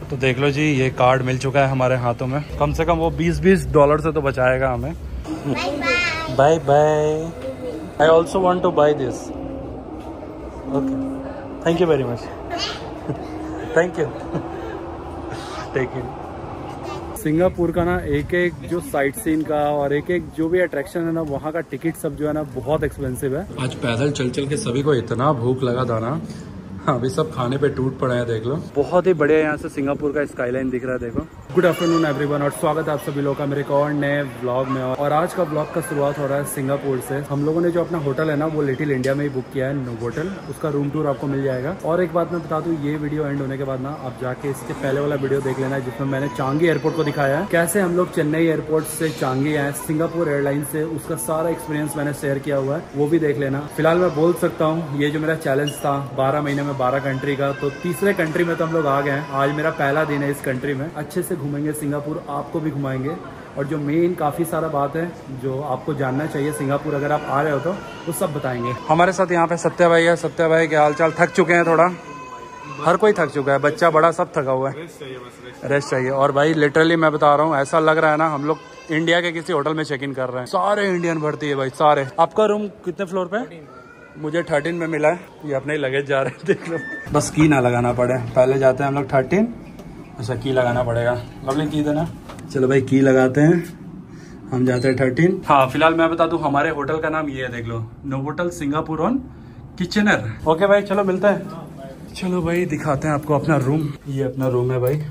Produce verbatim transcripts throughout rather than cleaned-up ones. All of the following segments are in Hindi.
तो देख लो जी, ये कार्ड मिल चुका है हमारे हाथों में। कम से कम वो बीस बीस डॉलर से तो बचाएगा हमें। Bye bye. I also want to buy this. Okay, thank you very much. Thank you. Take care. Singapore का ना एक एक जो साइट सीन का और एक एक जो भी अट्रैक्शन है ना, वहाँ का टिकट सब जो है ना बहुत एक्सपेंसिव है। आज पैदल चल चल के सभी को इतना भूख लगा था ना, अभी सब खाने पे टूट पड़े हैं। देख लो, बहुत ही बढ़िया यहाँ से सिंगापुर का स्काईलाइन दिख रहा है। देखो, गुड आफ्टरनून एवरीवन और स्वागत है आप सभी लोगों का मेरे एक और नए व्लॉग में। और आज का व्लॉग का शुरुआत हो रहा है सिंगापुर से। हम लोगों ने जो अपना होटल है ना, वो लिटिल इंडिया में ही बुक किया है, नोवोटेल। उसका रूम टूर आपको मिल जाएगा। और एक बात मैं बता दूं, ये वीडियो एंड होने के बाद ना आप जाके इसके पहले वाला वीडियो देख लेना, जिसमें मैंने चांगी एयरपोर्ट को दिखाया है, कैसे हम लोग चेन्नई एयरपोर्ट से चांगी आए सिंगापुर एयरलाइन से। उसका सारा एक्सपीरियंस मैंने शेयर किया हुआ है, वो भी देख लेना। फिलहाल मैं बोल सकता हूँ, ये जो मेरा चैलेंज था बारह महीने में बारह कंट्री का, तो तीसरे कंट्री में तो हम लोग आ गए हैं। आज मेरा पहला दिन है इस कंट्री में। अच्छे से घूमेंगे सिंगापुर, आपको भी घुमाएंगे। और जो मेन काफ़ी सारा बात है जो आपको जानना चाहिए सिंगापुर अगर आप आ रहे हो तो, वो सब बताएंगे। हमारे साथ यहाँ पे सत्या भाई है। सत्या भाई क्या हाल चाल? थक चुके हैं थोड़ा? हर कोई थक चुका है, बच्चा बड़ा सब थका हुआ है। रेस्ट चाहिए। और भाई लिटरली मैं बता रहा हूँ, ऐसा लग रहा है ना हम लोग इंडिया के किसी होटल में चेक इन कर रहे हैं। सारे इंडियन भर्ती है भाई, सारे। आपका रूम कितने फ्लोर पे? मुझे थर्टीन में मिला है। ये अपने ही लगेज जा रहे हैं, देख लो। बस की ना लगाना पड़े, पहले जाते हैं हम लोग थर्टीन। अच्छा, की लगाना पड़ेगा। लवली की देना। चलो भाई, की लगाते हैं, हम जाते हैं थर्टीन। हाँ, फिलहाल मैं बता दूं, हमारे होटल का नाम ये है, देख लो, Novotel Singapore on Kitchener. Okay भाई, चलो मिलते हैं। चलो भाई, दिखाते हैं आपको अपना रूम। ये अपना रूम है भाई।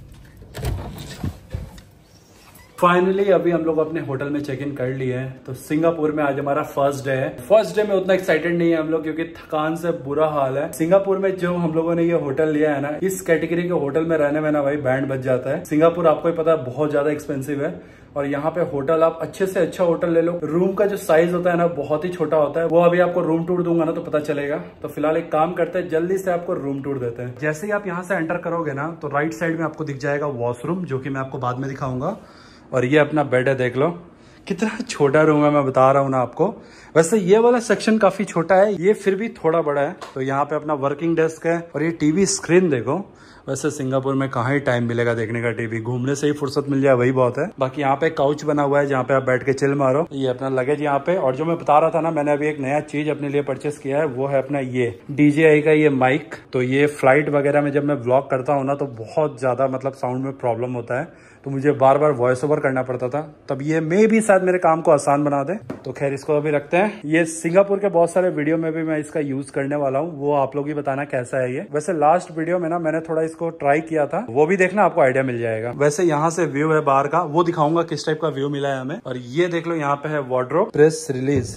फाइनली अभी हम लोग अपने होटल में चेक इन कर लिए हैं। तो सिंगापुर में आज हमारा फर्स्ट डे है। फर्स्ट डे में उतना एक्साइटेड नहीं है हम लोग, क्योंकि थकान से बुरा हाल है। सिंगापुर में जो हम लोगों ने ये होटल लिया है ना, इस कैटेगरी के होटल में रहने में ना भाई बैंड बज जाता है। सिंगापुर आपको ही पता है बहुत ज्यादा एक्सपेंसिव है, और यहाँ पे होटल आप अच्छे से अच्छा होटल ले लो। रूम का जो साइज होता है ना, बहुत ही छोटा होता है। वो अभी आपको रूम टूर दूंगा ना तो पता चलेगा। तो फिलहाल एक काम करते हैं, जल्दी से आपको रूम टूर देते हैं। जैसे ही आप यहाँ से एंटर करोगे ना, तो राइट साइड में आपको दिख जाएगा वॉशरूम, जो कि मैं आपको बाद में दिखाऊंगा। और ये अपना बेड है, देख लो कितना छोटा रूम है, मैं बता रहा हूँ ना आपको। वैसे ये वाला सेक्शन काफी छोटा है, ये फिर भी थोड़ा बड़ा है। तो यहाँ पे अपना वर्किंग डेस्क है, और ये टीवी स्क्रीन देखो। वैसे सिंगापुर में कहाँ ही टाइम मिलेगा देखने का टीवी, घूमने से ही फुर्सत मिल जाए वही बहुत है। बाकी यहाँ पे काउच बना हुआ है, जहाँ पे आप बैठ के चिल मारो। ये अपना लगेज यहाँ पे। और जो मैं बता रहा था ना, मैंने अभी एक नया चीज अपने लिए परचेस किया है, वो है अपना ये डीजेआई का ये माइक। तो ये फ्लाइट वगैरह में जब मैं व्लॉग करता हूँ ना, तो बहुत ज्यादा मतलब साउंड में प्रॉब्लम होता है, तो मुझे बार बार वॉइस ओवर करना पड़ता था। तब ये मे भी शायद मेरे काम को आसान बना दे। तो खैर, इसको अभी रखते हैं। ये सिंगापुर के बहुत सारे वीडियो में भी मैं इसका यूज करने वाला हूँ, वो आप लोग ही बताना कैसा है ये। वैसे लास्ट वीडियो में ना मैंने थोड़ा इसको ट्राई किया था, वो भी देखना, आपको आइडिया मिल जाएगा। वैसे यहाँ से व्यू है बाहर का, वो दिखाऊंगा किस टाइप का व्यू मिला है हमें। और ये देख लो, यहाँ पे है वार्डरोब, प्रेस रिलीज।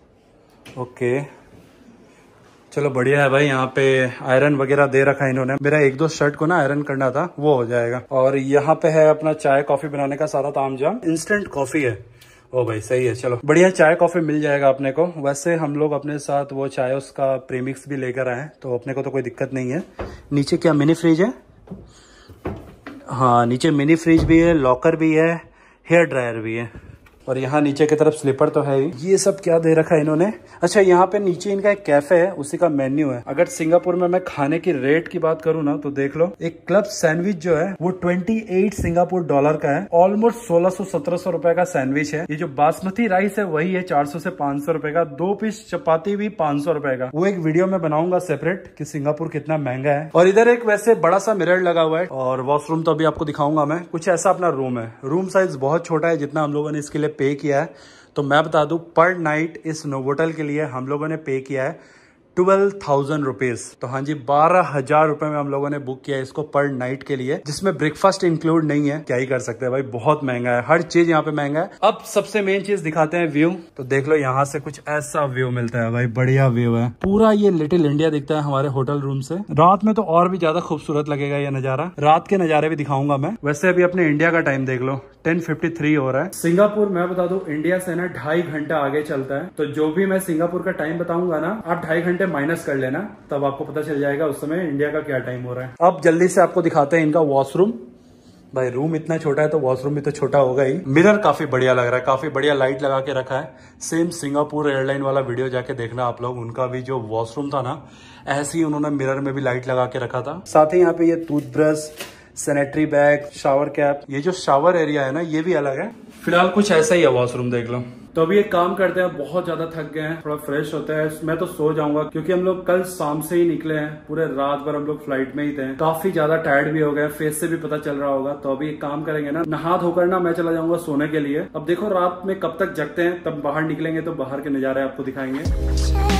ओके, चलो बढ़िया है भाई। यहाँ पे आयरन वगैरह दे रखा है इन्होंने। मेरा एक दो शर्ट को ना आयरन करना था, वो हो जाएगा। और यहाँ पे है अपना चाय कॉफी बनाने का सारा तामझाम। इंस्टेंट कॉफी है। ओ भाई सही है, चलो बढ़िया चाय कॉफी मिल जाएगा अपने को। वैसे हम लोग अपने साथ वो चाय उसका प्रीमिक्स भी लेकर आए, तो अपने को तो कोई दिक्कत नहीं है। नीचे क्या मिनी फ्रिज है? हाँ, नीचे मिनी फ्रिज भी है, लॉकर भी है, हेयर ड्रायर भी है। और यहाँ नीचे की तरफ स्लीपर तो है ही। ये सब क्या दे रखा है इन्होंने? अच्छा, यहाँ पे नीचे इनका एक कैफे है, उसी का मेन्यू है। अगर सिंगापुर में मैं खाने की रेट की बात करूँ ना, तो देख लो, एक क्लब सैंडविच जो है वो अट्ठाईस सिंगापुर डॉलर का है। ऑलमोस्ट सोलह सौ सत्रह सौ रुपए का सैंडविच है। ये जो बासमती राइस है वही है चार सौ से पांच सौ रुपए का। दो पीस चपाती भी पांच सौ रुपए का। वो एक वीडियो में बनाऊंगा सेपरेट कि सिंगापुर कितना महंगा है। और इधर एक वैसे बड़ा सा मिरर लगा हुआ है। और वॉशरूम तो अभी आपको दिखाऊंगा मैं। कुछ ऐसा अपना रूम है। रूम साइज बहुत छोटा है, जितना हम लोगों ने इसके लिए पे किया है। तो मैं बता दूं, पर नाइट इस नोवोटेल के लिए हम लोगों ने पे किया है ट्वेल्व थाउजेंड रुपीज। तो हाँ जी, बारह हजार रुपए में हम लोगों ने बुक किया इसको पर नाइट के लिए, जिसमें ब्रेकफास्ट इंक्लूड नहीं है। क्या ही कर सकते हैं भाई, बहुत महंगा है, हर चीज यहाँ पे महंगा है। अब सबसे मेन चीज दिखाते हैं, व्यू। तो देख लो, यहाँ से कुछ ऐसा व्यू मिलता है भाई, बढ़िया व्यू है। पूरा ये लिटिल इंडिया दिखता है हमारे होटल रूम से। रात में तो और भी ज्यादा खूबसूरत लगेगा ये नजारा। रात के नजारे भी दिखाऊंगा मैं। वैसे अभी अपने इंडिया का टाइम देख लो, टेन फिफ्टी थ्री हो रहा है। सिंगापुर मैं बता दूं, इंडिया से ना ढाई घंटा आगे चलता है। तो जो भी मैं सिंगापुर का टाइम बताऊंगा ना, आप ढाई घंटे माइनस कर लेना, तब आपको पता चल जाएगा उस समय इंडिया का क्या टाइम हो रहा है। अब जल्दी से आपको दिखाते हैं इनका वॉशरूम। भाई रूम इतना छोटा है तो वॉशरूम भी तो छोटा होगा ही। मिरर काफी बढ़िया लग रहा है, काफी बढ़िया लाइट लगा के रखा है। सेम सिंगापुर एयरलाइन वाला वीडियो जाके देखना आप लोग, उनका भी जो वॉशरूम था ना, ऐसे ही उन्होंने मिरर में भी लाइट लगा के रखा था। साथ ही यहाँ पे ये toothbrush, sanitary bag, shower cap. ये जो शावर एरिया है ना ये भी अलग है। फिलहाल कुछ ऐसा ही है वॉशरूम, देख लो। तो अभी एक काम करते हैं, बहुत ज्यादा थक गए हैं, थोड़ा फ्रेश होते हैं। मैं तो सो जाऊंगा क्योंकि हम लोग कल शाम से ही निकले हैं, पूरे रात भर हम लोग फ्लाइट में ही थे, काफी ज्यादा टायर्ड भी हो गए, फेस से भी पता चल रहा होगा। तो अभी एक काम करेंगे ना, नहा धोकर ना मैं चला जाऊंगा सोने के लिए। अब देखो रात में कब तक जगते हैं, तब बाहर निकलेंगे तो बाहर के नजारे आपको दिखाएंगे।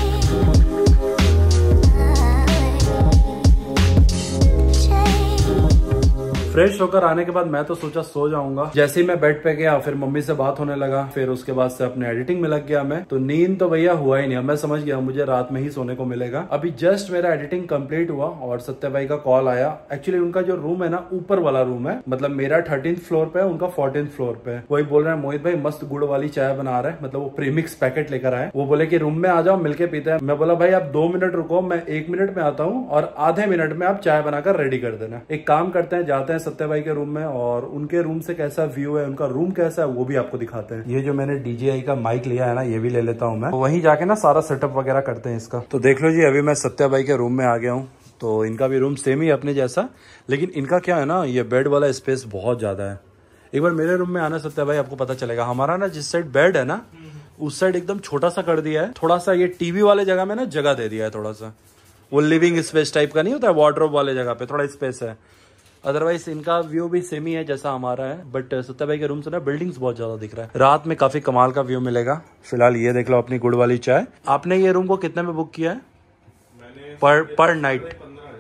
फ्रेश होकर आने के बाद मैं तो सोचा सो जाऊंगा। जैसे ही मैं बेड पे गया फिर मम्मी से बात होने लगा, फिर उसके बाद से अपने एडिटिंग में लग गया मैं। तो नींद तो भैया हुआ ही नहीं। अब मैं समझ गया मुझे रात में ही सोने को मिलेगा। अभी जस्ट मेरा एडिटिंग कंप्लीट हुआ और सत्य भाई का कॉल आया। एक्चुअली उनका जो रूम है ना ऊपर वाला रूम है, मतलब मेरा थर्टीन फ्लोर पे है, उनका फोर्टीन फ्लोर पे है। वही बोल रहे हैं मोहित भाई मस्त गुड़ वाली चाय बना रहे हैं, मतलब वो प्रीमिक्स पैकेट लेकर आए। वो बोले की रूम में आ जाओ मिलके पीते हैं। मैं बोला भाई आप दो मिनट रुको, मैं एक मिनट में आता हूँ और आधे मिनट में आप चाय बनाकर रेडी कर देना। एक काम करते हैं, जाते हैं सत्य भाई के रूम में और उनके रूम से कैसा व्यू है, उनका रूम कैसा है वो भी आपको दिखाते हैं। ये जो मैंने डीजेआई का माइक लिया है ना ये भी ले लेता हूँ मैं, वहीं जाके ना सारा सेटअप वगैरह करते हैं इसका। तो देख लो जी अभी मैं सत्या भाई के रूम में आ गया हूँ। तो इनका भी रूम सेम ही अपने जैसा, लेकिन इनका क्या है ना ये बेड वाला स्पेस बहुत ज्यादा है। एक बार मेरे रूम में आना सत्या भाई, आपको पता चलेगा। हमारा ना जिस साइड बेड है ना उस साइड एकदम छोटा सा कर दिया है, थोड़ा सा ये टीवी वाले जगह में ना जगह दे दिया है, थोड़ा सा वो लिविंग स्पेस टाइप का नहीं होता है, वार्डरोब वाले जगह पे थोड़ा स्पेस है। अदरवाइज इनका व्यू भी सेम ही है जैसा हमारा है, बट सत्या भाई के रूम से ना बिल्डिंग्स बहुत ज्यादा दिख रहा है। रात में काफी कमाल का व्यू मिलेगा। फिलहाल ये देख लो अपनी गुड़ वाली चाय। आपने ये रूम को कितने में बुक किया है? मैंने पर पर नाइट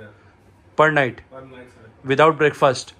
पर नाइट विदाउट ब्रेकफास्ट।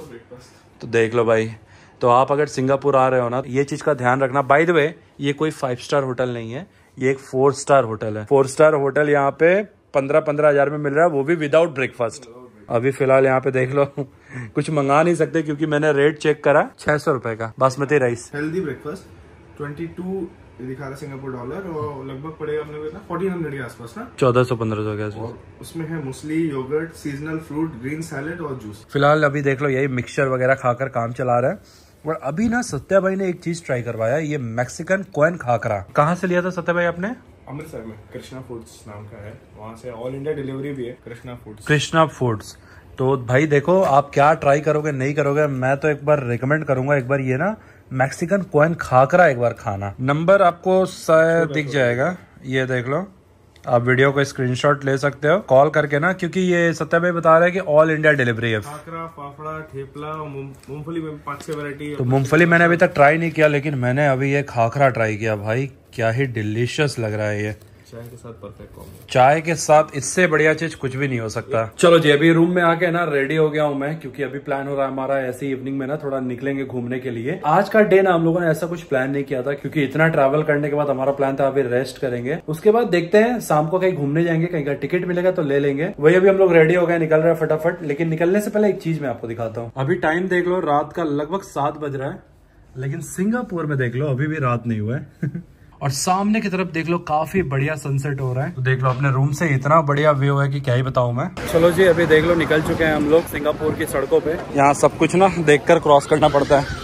तो देख लो भाई, तो आप अगर सिंगापुर आ रहे हो ना ये चीज का ध्यान रखना। बाय द वे ये कोई फाइव स्टार होटल नहीं है, ये एक फोर स्टार होटल है। फोर स्टार होटल यहाँ पे पंद्रह पंद्रह हजार में मिल रहा है, वो भी विदाउट ब्रेकफास्ट। अभी फिलहाल यहाँ पे देख लो कुछ मंगा नहीं सकते क्योंकि मैंने रेट चेक करा छह सौ रुपए का बासमती राइस। हेल्दी ब्रेकफास्ट बाईस दिखा रहा सिंगापुर डॉलर और लगभग पड़ेगा अपने को चौदह सौ के आसपास ना, चौदह सौ पंद्रह सौ के आसपास। उसमें है muesli, yoghurt, seasonal fruit, green salad और जूस। फिलहाल अभी देख लो यही मिक्सचर वगैरह खाकर काम चला रहा है। और अभी ना सत्या भाई ने एक चीज ट्राई करवाया, ये मैक्सिकन कॉइन खाकरा। कहाँ से लिया था सत्या भाई आपने? अमृतसर में कृष्णा फूड्स नाम का है, वहाँ से ऑल इंडिया डिलीवरी भी है। Krishna foods Krishna foods. तो भाई देखो आप क्या ट्राई करोगे नहीं करोगे, मैं तो एक बार रिकमेंड करूंगा, एक बार ये ना मैक्सिकन कॉइन खाकरा एक बार खाना। नंबर आपको शायद दिख जाएगा, ये देख लो, आप वीडियो को स्क्रीनशॉट ले सकते हो कॉल करके ना, क्योंकि ये सत्या भाई बता रहे हैं कि ऑल इंडिया डिलीवरी है। खाकरा, फाफड़ा, ठेपला, मूंगफली में पाँच छह वैरायटी। तो मूंगफली मैंने अभी तक ट्राई नहीं किया, लेकिन मैंने अभी ये खाकरा ट्राई किया। भाई क्या ही डिलीशियस लग रहा है ये, चाय के साथ परफेक्ट कॉम्बो। चाय के साथ इससे बढ़िया चीज कुछ भी नहीं हो सकता। चलो जी अभी रूम में आके ना रेडी हो गया हूँ मैं, क्योंकि अभी प्लान हो रहा है हमारा ऐसे इवनिंग में ना थोड़ा निकलेंगे घूमने के लिए। आज का डे ना हम लोगों ने ऐसा कुछ प्लान नहीं किया था, क्योंकि इतना ट्रैवल करने के बाद हमारा प्लान था अभी रेस्ट करेंगे, उसके बाद देखते हैं शाम को कहीं घूमने जाएंगे, कहीं का टिकट मिलेगा तो ले लेंगे। वही अभी हम लोग रेडी हो गए, निकल रहे हैं फटाफट। लेकिन निकलने से पहले एक चीज मैं आपको दिखाता हूँ। अभी टाइम देख लो, रात का लगभग सात बज रहा है, लेकिन सिंगापुर में देख लो अभी भी रात नहीं हुआ है और सामने की तरफ देख लो काफी बढ़िया सनसेट हो रहा है। तो देख लो अपने रूम से इतना बढ़िया व्यू है कि क्या ही बताऊं मैं। चलो जी अभी देख लो निकल चुके हैं हम लोग सिंगापुर की सड़कों पे। यहाँ सब कुछ ना देखकर क्रॉस करना पड़ता है।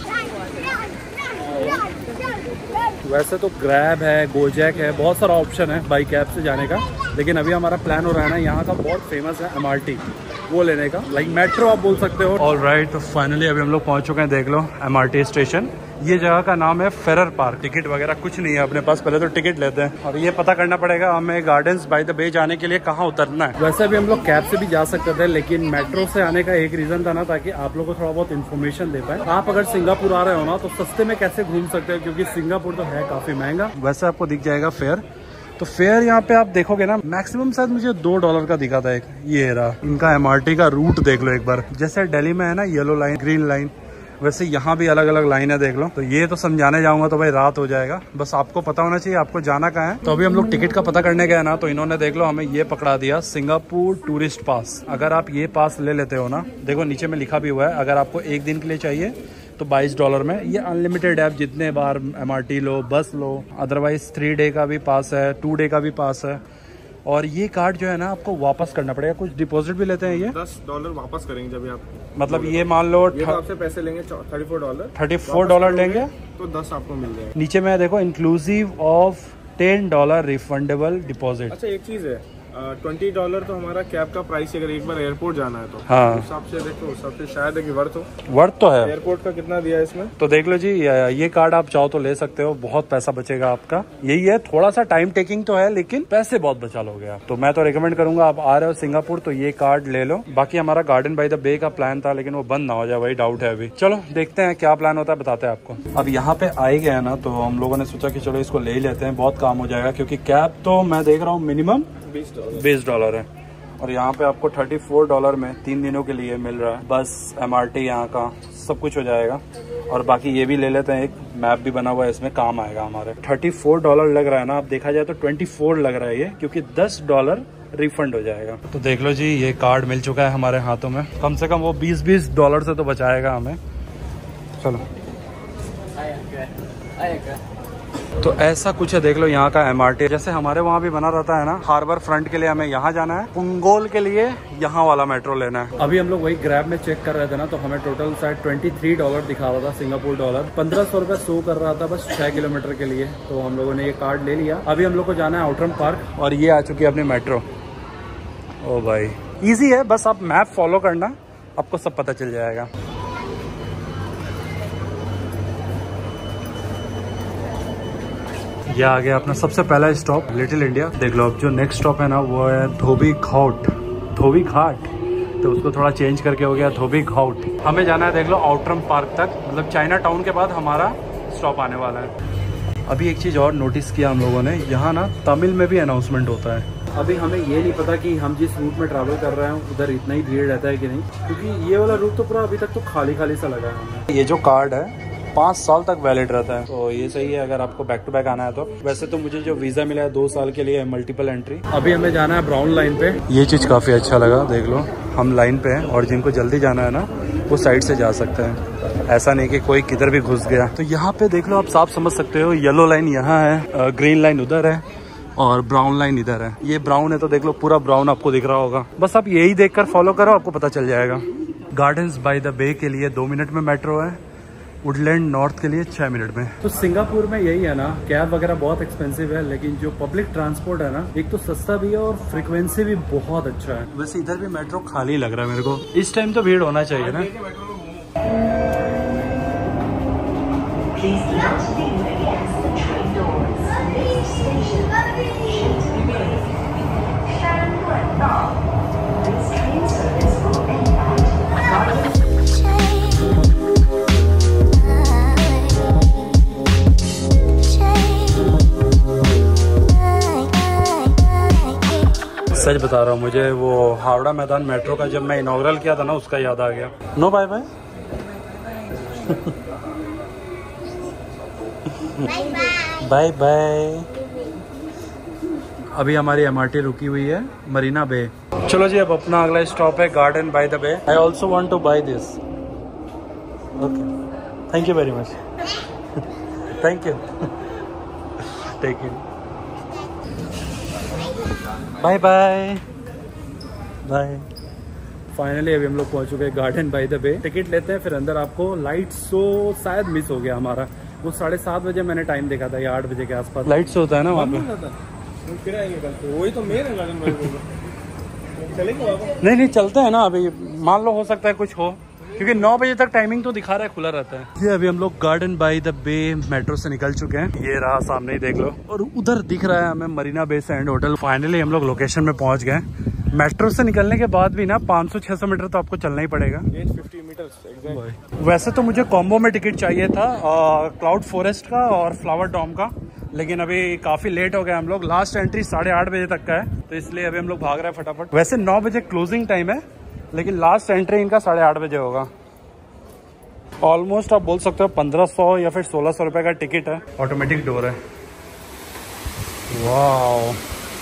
वैसे तो ग्रैब है, गोजैक है, बहुत सारा ऑप्शन है बाई कैब से जाने का, लेकिन अभी हमारा प्लान हो रहा है ना यहाँ का बहुत फेमस है एम आर टी, वो लेने का, लाइक मेट्रो आप बोल सकते हो। ऑलराइट, तो फाइनली अभी हम लोग पहुंच चुके हैं, देख लो एम आर टी स्टेशन। ये जगह का नाम है फेरर पार्क। टिकट वगैरह कुछ नहीं है अपने पास, पहले तो टिकट लेते हैं और ये पता करना पड़ेगा हमें गार्डन्स बाय द बे जाने के लिए कहाँ उतरना है। वैसे भी हम लोग कैब से भी जा सकते थे, लेकिन मेट्रो से आने का एक रीजन था ना, ताकि आप लोग को थोड़ा बहुत इन्फॉर्मेशन दे पाए। आप अगर सिंगापुर आ रहे हो ना तो सस्ते में कैसे घूम सकते हो, क्योंकि सिंगापुर तो है काफी महंगा। वैसे आपको दिख जाएगा फेयर, तो फेयर यहाँ पे आप देखोगे ना मैक्सिमम शायद मुझे दो डॉलर का दिखा था एक। ये रहा इनका एम आर टी का रूट, देख लो एक बार। जैसे दिल्ली में है ना येलो लाइन, ग्रीन लाइन, वैसे यहाँ भी अलग अलग लाइन है, देख लो। तो ये तो समझाने जाऊंगा तो भाई रात हो जाएगा, बस आपको पता होना चाहिए आपको जाना कहाँ है। तो अभी हम लोग टिकट का पता करने गए ना, तो इन्होंने देख लो हमें ये पकड़ा दिया, सिंगापुर टूरिस्ट पास। अगर आप ये पास ले लेते हो ना, देखो नीचे में लिखा भी हुआ है, अगर आपको एक दिन के लिए चाहिए तो बाईस डॉलर में। ये अनलिमिटेड है, आप जितने बार एम आर टी लो, बस लो। अदरवाइज थ्री डे का भी पास है, टू डे का भी पास है। और ये कार्ड जो है ना आपको वापस करना पड़ेगा, कुछ डिपॉजिट भी लेते हैं ये। दस डॉलर वापस करेंगे जब आप, मतलब ये मान लो ये तो आपसे पैसे लेंगे thirty four dollar thirty four dollar लेंगे तो दस आपको मिल जाएगा। नीचे में देखो inclusive of ten dollar refundable deposit. अच्छा एक चीज है, ट्वेंटी डॉलर तो हमारा कैब का प्राइस है, अगर एक बार एयरपोर्ट जाना है तो। हाँ, उस हिसाब से देखो, उस हिसाब से शायद है कि वर्थ हो। वर्थ तो है। एयरपोर्ट का कितना दिया है इसमें तो देख लो जी, ये कार्ड आप चाहो तो ले सकते हो, बहुत पैसा बचेगा आपका। यही है, थोड़ा सा टाइम टेकिंग तो है लेकिन पैसे बहुत बचा लोगे आप। तो मैं तो रिकमेंड करूंगा, आप आ रहे हो सिंगापुर तो ये कार्ड ले लो। बाकी हमारा गार्डन बाय द बे का प्लान था लेकिन वो बंद ना हो जाए, वही डाउट है अभी। चलो देखते हैं क्या प्लान होता है, बताते हैं आपको। अब यहाँ पे आए गए ना तो हम लोगों ने सोचा कि चलो इसको ले ही लेते हैं, बहुत काम हो जाएगा। क्योंकि कैब तो मैं देख रहा हूँ मिनिमम बीस डॉलर है और यहाँ पे आपको थर्टी फोर डॉलर में तीन दिनों के लिए मिल रहा है। बस एम आर टी यहाँ का सब कुछ हो जाएगा। और बाकी ये भी ले लेते हैं, एक मैप भी बना हुआ है, इसमें काम आएगा हमारे। थर्टी फोर डॉलर लग रहा है ना, अब देखा जाए तो ट्वेंटी फोर लग रहा है ये, क्योंकि दस डॉलर रिफंड हो जाएगा। तो देख लो जी, ये कार्ड मिल चुका है हमारे हाथों में। कम से कम वो बीस बीस डॉलर से तो बचाएगा हमें। चलो, तो ऐसा कुछ है, देख लो यहाँ का एम आर टी। जैसे हमारे वहाँ भी बना रहता है ना, हार्बर फ्रंट के लिए हमें यहाँ जाना है, पुंगोल के लिए यहाँ वाला मेट्रो लेना है। अभी हम लोग वही ग्रैब में चेक कर रहे थे ना, तो हमें टोटल शायद ट्वेंटी थ्री डॉलर दिखा रहा था, सिंगापुर डॉलर। पंद्रह सौ रुपए शो कर रहा था बस छह किलोमीटर के लिए। तो हम लोगों ने ये कार्ड ले लिया। अभी हम लोग को जाना है आउटरम पार्क और ये आ चुकी है अपनी मेट्रो। ओ भाई, ईजी है, बस आप मैप फॉलो करना, आपको सब पता चल जाएगा। ये आ गया अपना सबसे पहला स्टॉप, लिटिल इंडिया। देख लो, अब जो नेक्स्ट स्टॉप है ना वो है धोबी घाट, धोबी घाट, तो उसको थोड़ा चेंज करके हो गया धोबी घाट। हमें जाना है देख लो आउटरम पार्क तक, मतलब चाइना टाउन के बाद हमारा स्टॉप आने वाला है। अभी एक चीज़ और नोटिस किया हम लोगों ने, यहाँ ना तमिल में भी अनाउंसमेंट होता है। अभी हमें ये नहीं पता कि हम जिस रूट में ट्रैवल कर रहे हैं उधर इतना ही भीड़ रहता है कि नहीं, क्योंकि ये वाला रूट तो पूरा अभी तक तो खाली खाली सा लगा है हमें। ये जो कार्ड है पाँच साल तक वैलिड रहता है, तो ये सही है अगर आपको बैक टू बैक आना है तो। वैसे तो मुझे जो वीजा मिला है दो साल के लिए, मल्टीपल एंट्री। अभी हमें जाना है ब्राउन लाइन पे। ये चीज काफी अच्छा लगा, देख लो हम लाइन पे हैं और जिनको जल्दी जाना है ना वो साइड से जा सकते हैं, ऐसा नहीं कि कोई किधर भी घुस गया। तो यहाँ पे देख लो, आप साफ समझ सकते हो, येलो लाइन यहाँ है, ग्रीन लाइन उधर है और ब्राउन लाइन इधर है। ये ब्राउन है तो देख लो पूरा ब्राउन आपको दिख रहा होगा। बस आप यही देखकर फॉलो करो, आपको पता चल जाएगा। गार्डन्स बाय द बे के लिए दो मिनट में मेट्रो है, वुडलैंड नॉर्थ के लिए छह मिनट में। तो सिंगापुर में यही है ना, कैब वगैरह बहुत एक्सपेंसिव है, लेकिन जो पब्लिक ट्रांसपोर्ट है ना, एक तो सस्ता भी है और फ्रीक्वेंसी भी बहुत अच्छा है। वैसे इधर भी मेट्रो खाली लग रहा है मेरे को, इस टाइम तो भीड़ होना चाहिए ना। सच बता रहा हूँ, मुझे वो हावड़ा मैदान मेट्रो का जब मैं इनॉग्रल किया था ना, उसका याद आ गया। No bye bye bye bye. अभी हमारी एम आर टी रुकी हुई है मरीना बे। चलो जी, अब अपना अगला स्टॉप है garden by the bay. I also want to buy this. Okay, thank you very much. Thank you, take it, bye bye bye. Finally अभी हम लोग पहुंच चुके हैं garden by the bay. Ticket लेते हैं, फिर अंदर आपको लाइट शो शायद मिस हो गया हमारा, वो साढ़े सात बजे मैंने टाइम देखा था, या आठ बजे के आसपास लाइट शो होता है ना वहाँ पे। वही तो मेन है गार्डन बाय नहीं नहीं चलते हैं ना, अभी मान लो हो सकता है कुछ हो, क्योंकि नौ बजे तक टाइमिंग तो दिखा रहा है, खुला रहता है। ये अभी हम लोग garden by the bay metro से निकल चुके हैं, ये रहा सामने ही देख लो, और उधर दिख रहा है हमें Marina Bay Sand hotel. Finally हम लोग लोकेशन में पहुंच गए। मेट्रो से निकलने के बाद भी ना पाँच सौ छह सौ मीटर तो आपको चलना ही पड़ेगा। वैसे तो मुझे कॉम्बो में टिकट चाहिए था, क्लाउड फॉरेस्ट का और फ्लावर डॉम का, लेकिन अभी काफी लेट हो गया हम लोग। लास्ट एंट्री साढ़े आठ बजे तक का है, तो इसलिए अभी हम लोग भाग रहे हैं फटाफट। वैसे नौ बजे क्लोजिंग टाइम है, लेकिन लास्ट एंट्री इनका साढ़े आठ बजे होगा। ऑलमोस्ट आप बोल सकते हो पंद्रह सौ या फिर सोलह सौ रुपए का टिकट है। ऑटोमेटिक डोर है, वाह।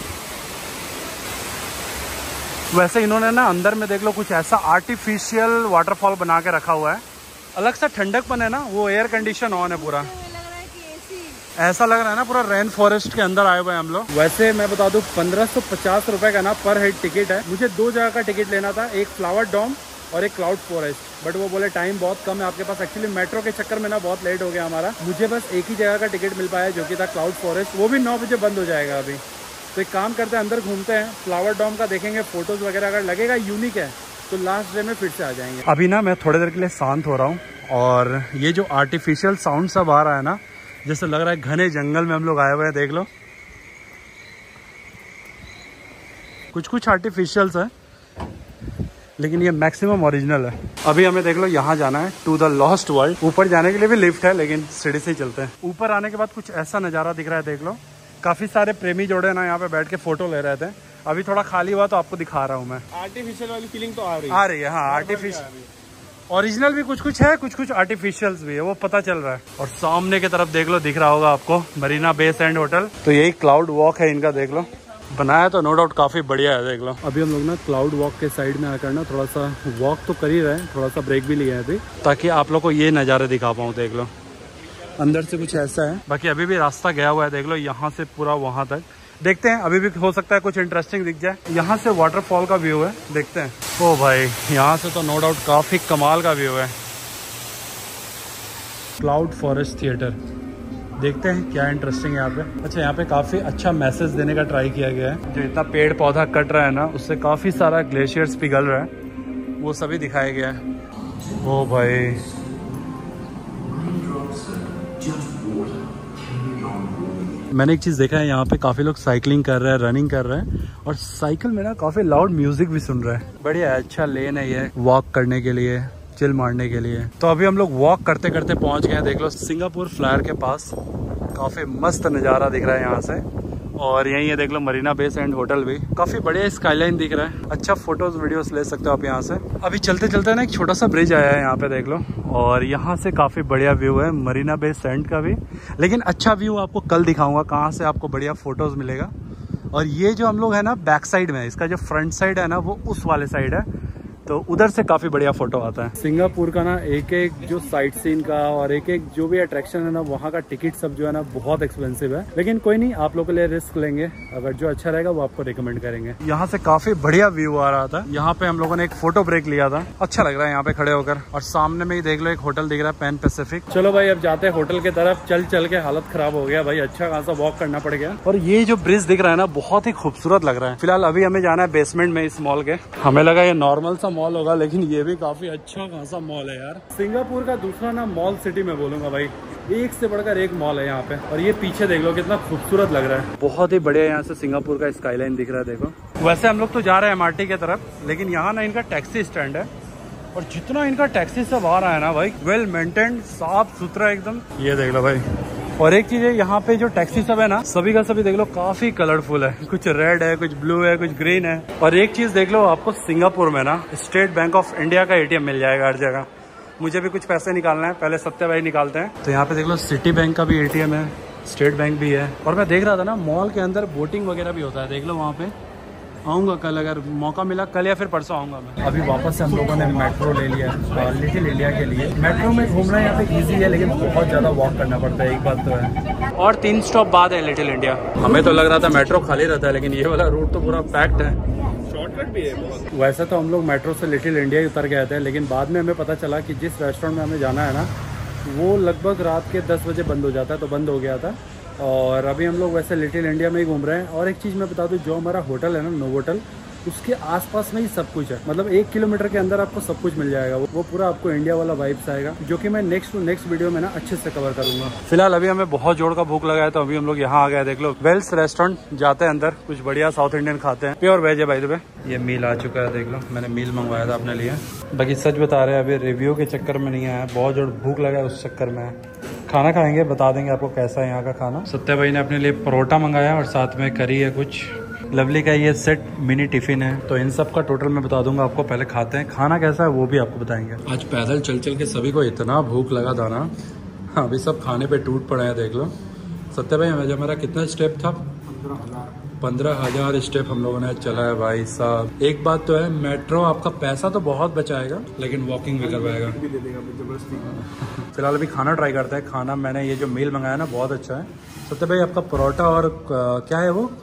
वैसे इन्होंने ना अंदर में देख लो कुछ ऐसा आर्टिफिशियल वाटरफॉल बना के रखा हुआ है, अलग सा ठंडकपन है ना, वो एयर कंडीशन ऑन है पूरा, ऐसा लग रहा है ना पूरा रेन फॉरेस्ट के अंदर आए हुए हैं हम लोग। वैसे मैं बता दूं पंद्रह सौ पचास रुपए का ना पर हेड टिकट है। मुझे दो जगह का टिकट लेना था, एक फ्लावर डॉम और एक क्लाउड फॉरेस्ट, बट वो बोले टाइम बहुत कम है आपके पास। एक्चुअली मेट्रो के चक्कर में ना बहुत लेट हो गया हमारा, मुझे बस एक ही जगह का टिकट मिल पाया जो कि था क्लाउड फॉरेस्ट, वो भी नौ बजे बंद हो जाएगा अभी। तो एक काम करते हैं, अंदर घूमते हैं, फ्लावर डॉम का देखेंगे, फोटोज वगैरह अगर लगेगा यूनिक है तो लास्ट डे में फिर से आ जाएंगे। अभी ना मैं थोड़ी देर के लिए शांत हो रहा हूँ और ये जो आर्टिफिशियल साउंड सब आ रहा है ना, जैसे लग रहा है घने जंगल में हम लोग आए हुए हैं। देख लो, कुछ कुछ आर्टिफिशियल्स है लेकिन ये मैक्सिमम ओरिजिनल है। अभी हमें देख लो यहाँ जाना है टू द लॉस्ट वर्ल्ड। ऊपर जाने के लिए भी लिफ्ट है लेकिन सीढ़ी से ही चलते हैं। ऊपर आने के बाद कुछ ऐसा नज़ारा दिख रहा है, देख लो। काफी सारे प्रेमी जोड़े ना यहाँ पे बैठ के फोटो ले रहे थे। अभी थोड़ा खाली हुआ तो आपको दिखा रहा हूँ मैं। आर्टिफिशियल वाली फीलिंग तो आ रही है आ रही है हाँ, आर्टिफिशियल ओरिजिनल भी कुछ कुछ है, कुछ कुछ आर्टिफिशियल्स भी है, वो पता चल रहा है। और सामने की तरफ देख लो, दिख रहा होगा आपको मरीना बे सैंड होटल। तो यही क्लाउड वॉक है इनका, देख लो। बनाया तो नो डाउट काफी बढ़िया है, देख लो। अभी हम लोग ना क्लाउड वॉक के साइड में आकर ना थोड़ा सा वॉक तो कर ही रहे हैं, थोड़ा सा ब्रेक भी लिया है अभी, ताकि आप लोग को ये नज़ारे दिखा पाऊँ। देख लो अंदर से कुछ ऐसा है, बाकी अभी भी रास्ता गया हुआ है। देख लो यहाँ से पूरा वहाँ तक देखते हैं, अभी भी हो सकता है कुछ इंटरेस्टिंग दिख जाए। यहाँ से वाटरफॉल का व्यू है, देखते हैं। ओ भाई, यहाँ से तो नो डाउट काफी कमाल का व्यू है। क्लाउड फॉरेस्ट थिएटर, देखते हैं क्या इंटरेस्टिंग है यहाँ पे। अच्छा, यहाँ पे काफी अच्छा मैसेज देने का ट्राई किया गया है। जो इतना पेड़ पौधा कट रहा है ना, उससे काफी सारा ग्लेशियर्स पिघल रहा है, वो सभी दिखाया गया है। ओ भाई, मैंने एक चीज़ देखा है, यहाँ पे काफ़ी लोग साइकिलिंग कर रहे हैं, रनिंग कर रहे हैं, और साइकिल में ना काफ़ी लाउड म्यूजिक भी सुन रहे हैं। बढ़िया है, अच्छा लेन है ये वॉक करने के लिए, चिल मारने के लिए। तो अभी हम लोग वॉक करते करते पहुँच गए हैं, देख लो सिंगापुर फ्लायर के पास। काफ़ी मस्त नज़ारा दिख रहा है यहाँ से। और यही है, देख लो मरीना बे सैंड होटल भी काफ़ी बढ़िया स्काईलाइन दिख रहा है। अच्छा फोटोज वीडियोस ले सकते हो आप यहाँ से। अभी चलते चलते ना एक छोटा सा ब्रिज आया है यहाँ पे, देख लो, और यहाँ से काफ़ी बढ़िया व्यू है मरीना बे सैंड का भी। लेकिन अच्छा व्यू आपको कल दिखाऊंगा कहाँ से आपको बढ़िया फोटोज मिलेगा। और ये जो हम लोग है ना बैक साइड में, इसका जो फ्रंट साइड है ना वो उस वाले साइड है, तो उधर से काफी बढ़िया फोटो आता है। सिंगापुर का ना एक एक जो साइट सीन का और एक एक जो भी अट्रैक्शन है ना, वहाँ का टिकट सब जो है ना बहुत एक्सपेंसिव है। लेकिन कोई नहीं, आप लोगों के लिए रिस्क लेंगे, अगर जो अच्छा रहेगा वो आपको रिकमेंड करेंगे। यहाँ से काफी बढ़िया व्यू आ रहा था। यहाँ पे हम लोगों ने एक फोटो ब्रेक लिया था, अच्छा लग रहा है यहाँ पे खड़े होकर। और सामने में ही देख लो एक होटल दिख रहा है, पैन पैसिफिक। चलो भाई, अब जाते हैं होटल की तरफ। चल चल के हालत खराब हो गया भाई, अच्छा खासा वॉक करना पड़ गया। और ये जो ब्रिज दिख रहा है ना, बहुत ही खूबसूरत लग रहा है। फिलहाल अभी हमें जाना है बेसमेंट में इस मॉल के। हमें लगा ये नॉर्मल सा मॉल होगा, लेकिन ये भी काफी अच्छा खासा मॉल है यार। सिंगापुर का दूसरा ना मॉल सिटी में बोलूंगा भाई, एक से बढ़कर एक मॉल है यहाँ पे। और ये पीछे देख लो कितना खूबसूरत लग रहा है, बहुत ही बढ़िया। यहाँ से सिंगापुर का स्काईलाइन दिख रहा है, देखो। वैसे हम लोग तो जा रहे हैं एमआरटी की तरफ, लेकिन यहाँ ना इनका टैक्सी स्टैंड है, और जितना इनका टैक्सी सब आ रहा है ना भाई, वेल मेंटेन्ड, साफ सुथरा एकदम। ये देख लो भाई। और एक चीज है, यहाँ पे जो टैक्सी सब है ना, सभी का सभी देख लो काफी कलरफुल है। कुछ रेड है, कुछ ब्लू है, कुछ ग्रीन है। और एक चीज देख लो, आपको सिंगापुर में ना स्टेट बैंक ऑफ इंडिया का एटीएम मिल जाएगा हर जगह। मुझे भी कुछ पैसे निकालना है, पहले सत्य भाई निकालते हैं। तो यहाँ पे देख लो सिटी बैंक का भी एटीएम है, स्टेट बैंक भी है। और मैं देख रहा था ना, मॉल के अंदर बोटिंग वगैरह भी होता है, देख लो वहाँ पे। आऊँगा कल, अगर मौका मिला कल या फिर परसों आऊँगा मैं। अभी वापस से हम लोगों ने मेट्रो ले लिया है लिटिल इंडिया के लिए। मेट्रो में घूमना यहाँ पे इजी है, लेकिन बहुत ज़्यादा वॉक करना पड़ता है, एक बात तो है। और तीन स्टॉप बाद है लिटिल इंडिया। हमें तो लग रहा था मेट्रो खाली रहता है, लेकिन ये वाला रूट तो पूरा पैक्ड है। शॉर्टकट भी है बहुत। वैसे तो हम लोग मेट्रो से लिटिल इंडिया ही उतर गए थे, लेकिन बाद में हमें पता चला कि जिस रेस्टोरेंट में हमें जाना है ना, वो लगभग रात के दस बजे बंद हो जाता है, तो बंद हो गया था। और अभी हम लोग वैसे लिटिल इंडिया में ही घूम रहे हैं। और एक चीज़ मैं बता दूं, जो हमारा होटल है ना, नोवोटल, उसके आसपास में ही सब कुछ है। मतलब एक किलोमीटर के अंदर आपको सब कुछ मिल जाएगा। वो, वो पूरा आपको इंडिया वाला वाइब्स आएगा, जो कि मैं नेक्स्ट टू नेक्स्ट वीडियो में ना अच्छे से कवर करूंगा। फिलहाल अभी हमें बहुत जोर का भूख लगा है, तो अभी हम लोग यहाँ आ गए। देख लो वेल्स रेस्टोरेंट, जाते हैं अंदर, कुछ बढ़िया साउथ इंडियन खाते हैं। प्योर वेज है भाई। दुबे ये मील आ चुका है, देख लो, मैंने मील मंगवाया था अपने लिए। बाकी सच बता रहे हैं, अभी रिव्यू के चक्कर में नहीं आया, बहुत जोर भूख लगा है उस चक्कर में। खाना खाएंगे, बता देंगे आपको कैसा है यहाँ का खाना। सत्या भाई ने अपने लिए परोठा मंगाया और साथ में करी है कुछ। लवली का ये सेट मिनी टिफिन है। तो इन सब का टोटल मैं बता दूंगा आपको, पहले खाते हैं, खाना कैसा है वो भी आपको बताएंगे। आज पैदल चल चल के सभी को इतना भूख लगा था ना, हाँ, अभी सब खाने पे टूट पड़े हैं, देख लो। सत्या भाई, हमें हमारा कितना स्टेप था? पंद्रह हजार स्टेप हम लोगों ने चला है भाई साहब। एक बात तो है, मेट्रो आपका पैसा तो बहुत बचाएगा, लेकिन वॉकिंग भी करवाएगा। फिलहाल अभी खाना ट्राई करते हैं। खाना मैंने ये जो मील मंगाया ना, बहुत अच्छा है। सत्या भाई, आपका परोठा और क्या है वो,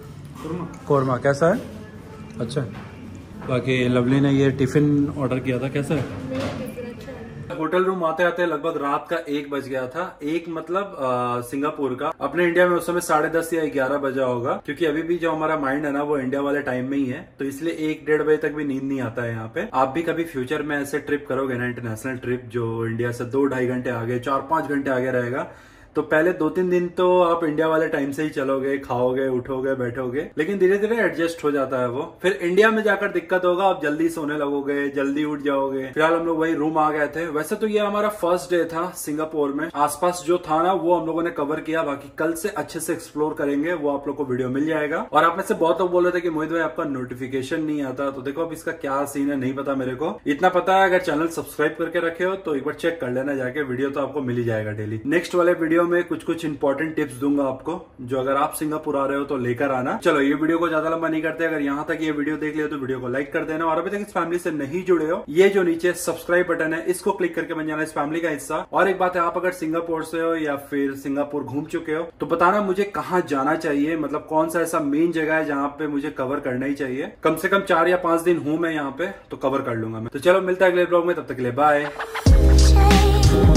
कोरमा, कैसा है? अच्छा। बाकी लवली ने ये टिफ़िन ऑर्डर किया था, कैसा है? होटल रूम आते आते लगभग रात का एक बज गया था। एक मतलब आ, सिंगापुर का, अपने इंडिया में उस समय साढ़े दस या ग्यारह बजा होगा, क्योंकि अभी भी जो हमारा माइंड है ना वो इंडिया वाले टाइम में ही है, तो इसलिए एक डेढ़ बजे तक भी नींद नहीं आता है यहाँ पे। आप भी कभी फ्यूचर में ऐसे ट्रिप करोगे ना, इंटरनेशनल ट्रिप जो इंडिया से दो ढाई घंटे आगे, चार पांच घंटे आगे रहेगा, तो पहले दो तीन दिन तो आप इंडिया वाले टाइम से ही चलोगे, खाओगे, उठोगे, बैठोगे, लेकिन धीरे धीरे एडजस्ट हो जाता है वो। फिर इंडिया में जाकर दिक्कत होगा, आप जल्दी सोने लगोगे, जल्दी उठ जाओगे। फिलहाल हम लोग वही रूम आ गए थे। वैसे तो ये हमारा फर्स्ट डे था सिंगापुर में। आसपास जो था ना वो हम लोगों ने कवर किया, बाकी कल से अच्छे से एक्सप्लोर करेंगे, वो आप लोग को वीडियो मिल जाएगा। और आप में से बहुत लोग बोल रहे थे कि मोहित भाई आपका नोटिफिकेशन नहीं आता, तो देखो अब इसका क्या सीन है नहीं पता मेरे को। इतना पता है अगर चैनल सब्सक्राइब करके रखे हो तो एक बार चेक कर लेना जाके, वीडियो तो आपको मिल ही जाएगा डेली। नेक्स्ट वाले वीडियो में कुछ कुछ इंपॉर्टेंट टिप्स दूंगा आपको, जो अगर आप सिंगापुर आ रहे हो तो लेकर आना। चलो ये वीडियो को ज्यादा लंबा नहीं करते, अगर यहाँ तक ये वीडियो देख लिया तो वीडियो को लाइक कर देना, और अभी तक इस फैमिली से नहीं जुड़े हो, ये जो नीचे सब्सक्राइब बटन है इसको क्लिक करके बन जाना इस फैमिली का हिस्सा। और एक बात है, आप अगर सिंगापुर से हो या फिर सिंगापुर घूम चुके हो तो बताना मुझे कहाँ जाना चाहिए, मतलब कौन सा ऐसा मेन जगह है जहाँ पे मुझे कवर करना ही चाहिए। कम से कम चार या पांच दिन हूँ मैं यहाँ पे, तो कवर कर लूंगा मैं। तो चलो मिलता है अगले ब्लॉग में, तब तक के लिए बाय।